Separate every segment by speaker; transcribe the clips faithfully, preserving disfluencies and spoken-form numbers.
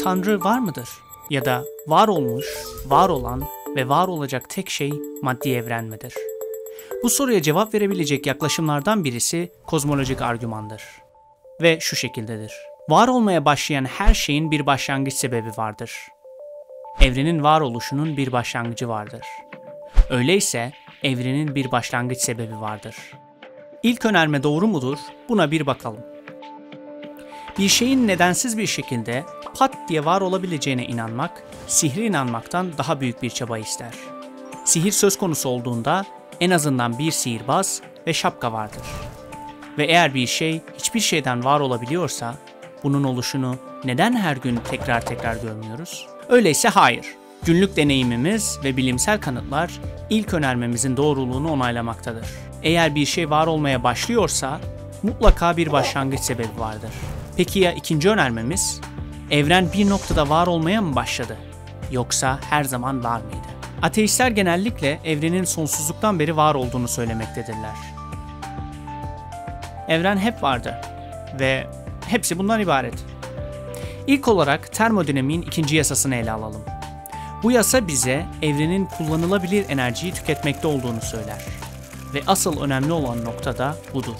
Speaker 1: Tanrı var mıdır? Ya da var olmuş, var olan ve var olacak tek şey maddi evren midir? Bu soruya cevap verebilecek yaklaşımlardan birisi kozmolojik argümandır. Ve şu şekildedir. Var olmaya başlayan her şeyin bir başlangıç sebebi vardır. Evrenin varoluşunun bir başlangıcı vardır. Öyleyse evrenin bir başlangıç sebebi vardır. İlk önerme doğru mudur? Buna bir bakalım. Bir şeyin nedensiz bir şekilde pat diye var olabileceğine inanmak, sihre inanmaktan daha büyük bir çaba ister. Sihir söz konusu olduğunda en azından bir sihirbaz ve şapka vardır. Ve eğer bir şey hiçbir şeyden var olabiliyorsa, bunun oluşunu neden her gün tekrar tekrar görmüyoruz? Öyleyse hayır. Günlük deneyimimiz ve bilimsel kanıtlar ilk önermemizin doğruluğunu onaylamaktadır. Eğer bir şey var olmaya başlıyorsa mutlaka bir başlangıç sebebi vardır. Peki ya ikinci önermemiz? Evren bir noktada var olmaya mı başladı? Yoksa her zaman var mıydı? Ateistler genellikle evrenin sonsuzluktan beri var olduğunu söylemektedirler. Evren hep vardı ve hepsi bundan ibaret. İlk olarak termodinamiğin ikinci yasasını ele alalım. Bu yasa bize evrenin kullanılabilir enerjiyi tüketmekte olduğunu söyler. Ve asıl önemli olan nokta da budur.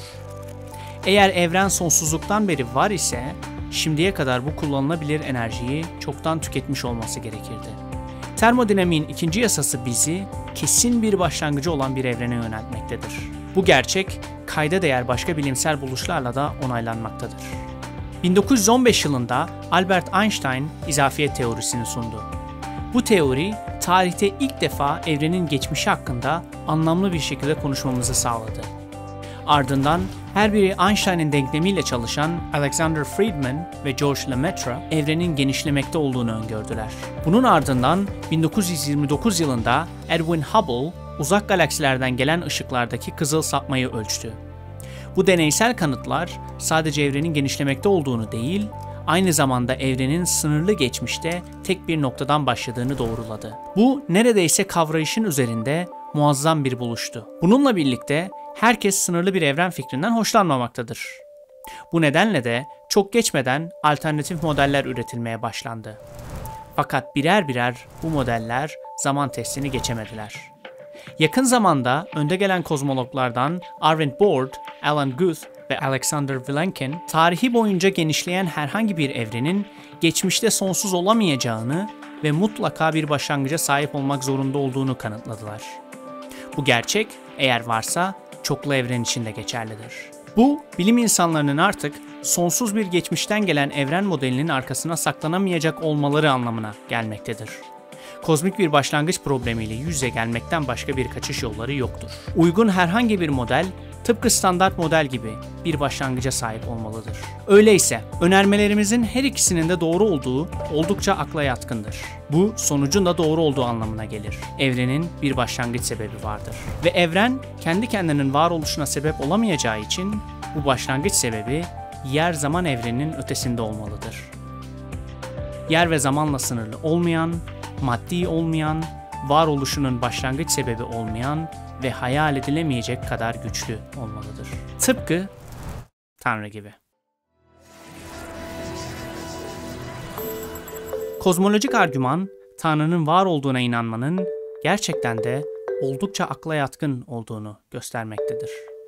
Speaker 1: Eğer evren sonsuzluktan beri var ise, şimdiye kadar bu kullanılabilir enerjiyi çoktan tüketmiş olması gerekirdi. Termodinamiğin ikinci yasası bizi kesin bir başlangıcı olan bir evrene yöneltmektedir. Bu gerçek, kayda değer başka bilimsel buluşlarla da onaylanmaktadır. bin dokuz yüz on beş yılında Albert Einstein izafiyet teorisini sundu. Bu teori, tarihte ilk defa evrenin geçmişi hakkında anlamlı bir şekilde konuşmamızı sağladı. Ardından her biri Einstein'ın denklemiyle çalışan Alexander Friedman ve George Lemaitre evrenin genişlemekte olduğunu öngördüler. Bunun ardından bin dokuz yüz yirmi dokuz yılında Edwin Hubble uzak galaksilerden gelen ışıklardaki kızıl sapmayı ölçtü. Bu deneysel kanıtlar sadece evrenin genişlemekte olduğunu değil, aynı zamanda evrenin sınırlı geçmişte tek bir noktadan başladığını doğruladı. Bu neredeyse kavrayışın üzerinde muazzam bir buluştu. Bununla birlikte herkes sınırlı bir evren fikrinden hoşlanmamaktadır. Bu nedenle de çok geçmeden alternatif modeller üretilmeye başlandı. Fakat birer birer bu modeller zaman testini geçemediler. Yakın zamanda önde gelen kozmologlardan Arvind Borde, Alan Guth ve Alexander Vilenkin, tarihi boyunca genişleyen herhangi bir evrenin geçmişte sonsuz olamayacağını ve mutlaka bir başlangıca sahip olmak zorunda olduğunu kanıtladılar. Bu gerçek, eğer varsa, çoklu evren için de geçerlidir. Bu, bilim insanlarının artık sonsuz bir geçmişten gelen evren modelinin arkasına saklanamayacak olmaları anlamına gelmektedir. Kozmik bir başlangıç problemiyle yüz yüze gelmekten başka bir kaçış yolları yoktur. Uygun herhangi bir model, tıpkı standart model gibi bir başlangıca sahip olmalıdır. Öyleyse önermelerimizin her ikisinin de doğru olduğu oldukça akla yatkındır. Bu sonucun da doğru olduğu anlamına gelir. Evrenin bir başlangıç sebebi vardır. Ve evren kendi kendinin varoluşuna sebep olamayacağı için bu başlangıç sebebi yer zaman evreninin ötesinde olmalıdır. Yer ve zamanla sınırlı olmayan, maddi olmayan, varoluşunun başlangıç sebebi olmayan ve hayal edilemeyecek kadar güçlü olmalıdır. Tıpkı Tanrı gibi. Kozmolojik argüman, Tanrı'nın var olduğuna inanmanın gerçekten de oldukça akla yatkın olduğunu göstermektedir.